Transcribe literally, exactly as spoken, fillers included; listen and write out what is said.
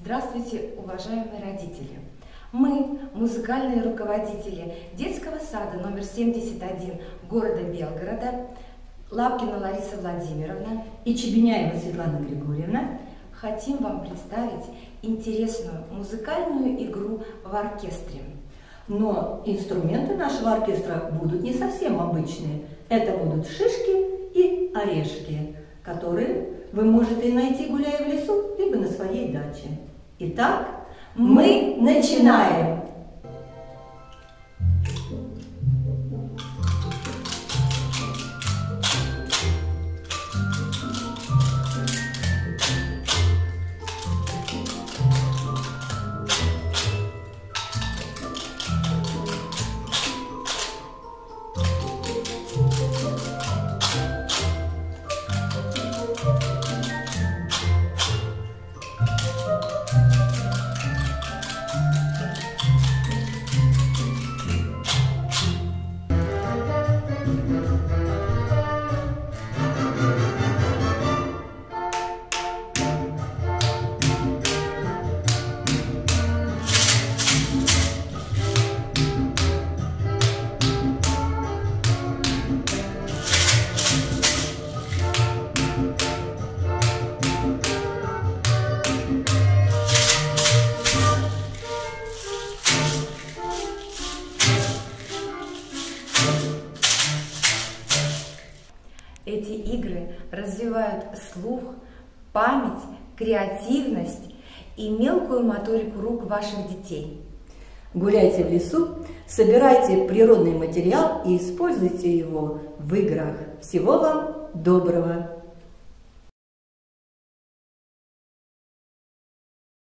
Здравствуйте, уважаемые родители! Мы, музыкальные руководители детского сада номер семьдесят один города Белгорода, Лапкина Лариса Владимировна и Чебеняева Светлана Григорьевна, хотим вам представить интересную музыкальную игру в оркестре. Но инструменты нашего оркестра будут не совсем обычные. Это будут шишки и орешки, которые вы можете найти, гуляя в лесу, либо на своей даче. Итак, мы начинаем! Эти игры развивают слух, память, креативность и мелкую моторику рук ваших детей. Гуляйте в лесу, собирайте природный материал и используйте его в играх. Всего вам доброго!